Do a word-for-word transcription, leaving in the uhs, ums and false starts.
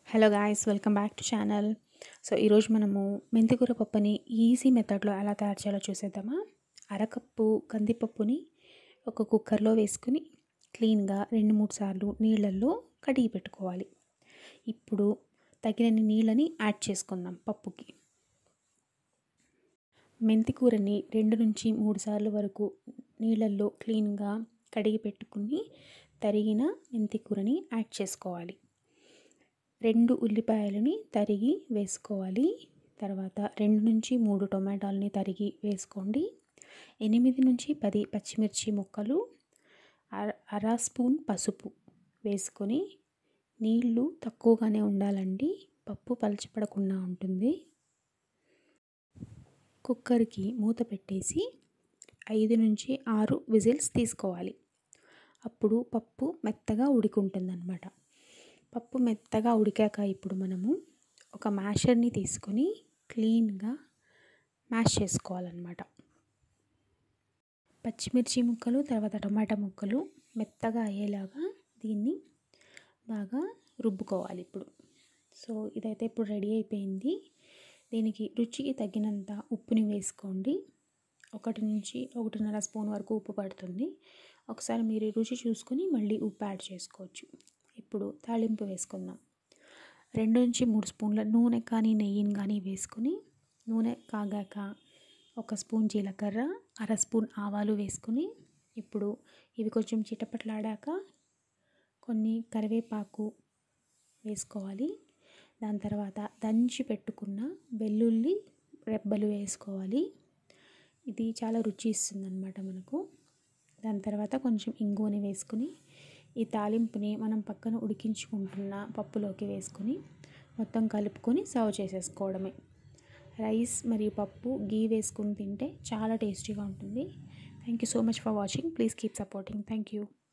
Hello guys, welcome back to channel. So ఈరోజు మనము మెంతికూర పప్పుని ఈజీ మెథడ్లో ఎలా తయారు చేయాలో చూసేద్దామా. అరకప్పు కందిపప్పుని ఒక కుక్కర్లో వేసుకుని క్లీన్గా రెండు మూడు సార్లు నీళ్ళల్లో కడిగి పెట్టుకోవాలి. ఇప్పుడు తగినన్ని నీళ్ళని యాడ్ చేసుకుందాం పప్పుకి. మెంతికూరని రెండు నుంచి మూడు సార్లు వరకు నీళ్ళల్లో క్లీన్గా కడిగి పెట్టుకుని తరిగిన మెంతికూరని యాడ్ చేసుకోవాలి. రెండు ఉల్లిపాయలని తరిగి వేసుకోవాలి. తర్వాత రెండు నుంచి మూడు టొమాటోలని తరిగి వేసుకోండి. ఎనిమిది నుంచి పది పచ్చిమిర్చి ముక్కలు, అర అర స్పూన్ పసుపు వేసుకొని, నీళ్ళు తక్కువగానే ఉండాలండి, పప్పు పలచపడకుండా ఉంటుంది. కుక్కర్కి మూత పెట్టేసి ఐదు నుంచి ఆరు విజిల్స్ తీసుకోవాలి. అప్పుడు పప్పు మెత్తగా ఉడికుంటుందన్నమాట. పప్పు మెత్తగా ఉడికాక ఇప్పుడు మనము ఒక మ్యాషర్ని తీసుకొని క్లీన్గా మ్యాష్ చేసుకోవాలన్నమాట. పచ్చిమిర్చి ముక్కలు తర్వాత టమాటా ముక్కలు మెత్తగా అయ్యేలాగా దీన్ని బాగా రుబ్బుకోవాలి ఇప్పుడు. సో ఇదైతే ఇప్పుడు రెడీ అయిపోయింది. దీనికి రుచికి తగినంత ఉప్పుని వేసుకోండి. ఒకటి నుంచి ఒకటిన్నర స్పూన్ వరకు ఉప్పు పడుతుంది. ఒకసారి మీరు రుచి చూసుకొని మళ్ళీ ఉప్పు యాడ్ చేసుకోవచ్చు. ఇప్పుడు తాలింపు వేసుకుందాం. రెండు నుంచి మూడు స్పూన్ల నూనె కానీ నెయ్యిని కానీ వేసుకుని, నూనె కాగాక ఒక స్పూన్ జీలకర్ర, అర స్పూన్ ఆవాలు వేసుకుని, ఇప్పుడు ఇవి కొంచెం చిటపట్లాడాక కొన్ని కరివేపాకు వేసుకోవాలి. దాని తర్వాత దంచి పెట్టుకున్న వెల్లుల్లి రెబ్బలు వేసుకోవాలి. ఇది చాలా రుచి ఇస్తుంది అన్నమాట మనకు. దాని తర్వాత కొంచెం ఇంగువని వేసుకుని, ఈ తాలింపుని మనం పక్కన ఉడికించుకుంటున్న పప్పులోకి వేసుకొని మొత్తం కలుపుకొని సర్వ్ చేసేసుకోవడమే. రైస్ మరియు పప్పు గీ వేసుకుని తింటే చాలా టేస్టీగా ఉంటుంది. Thank you so much for watching. Please keep supporting. Thank you.